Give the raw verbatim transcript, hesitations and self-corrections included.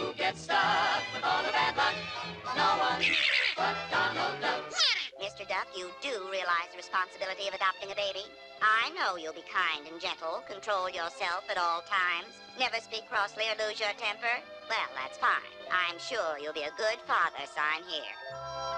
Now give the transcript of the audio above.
who gets stuck with all the bad luck. No one but Donald Duck. Mister Duck, you do realize the responsibility of adopting a baby. I know you'll be kind and gentle, control yourself at all times, never speak crossly or lose your temper. Well, that's fine. I'm sure you'll be a good father, so I'm here.